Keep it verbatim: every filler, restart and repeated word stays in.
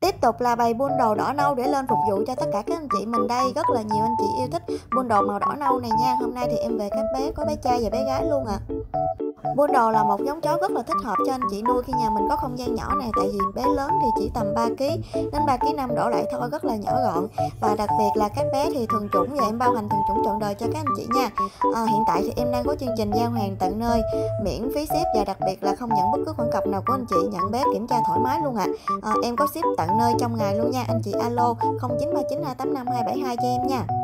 Tiếp tục là bầy Poodle đỏ nâu để lên phục vụ cho tất cả các anh chị mình đây. Rất là nhiều anh chị yêu thích Poodle màu đỏ nâu này nha. Hôm nay thì em về các bé, có bé trai và bé gái luôn ạ. À. Poodle là một giống chó rất là thích hợp cho anh chị nuôi khi nhà mình có không gian nhỏ này, tại vì bé lớn thì chỉ tầm ba ki lô gam đến ba ki lô gam năm đổ lại thôi, rất là nhỏ gọn. Và đặc biệt là các bé thì thuần chủng và em bao hành thuần chủng trọn đời cho các anh chị nha. À, hiện tại thì em đang có chương trình giao hàng tận nơi, miễn phí ship và đặc biệt là không nhận bất cứ khoản cọc nào của anh chị, nhận bé kiểm tra thoải mái luôn ạ. À. À, em có ship tận nơi trong ngày luôn nha. Anh chị alo không chín ba chín hai tám năm hai bảy hai cho em nha.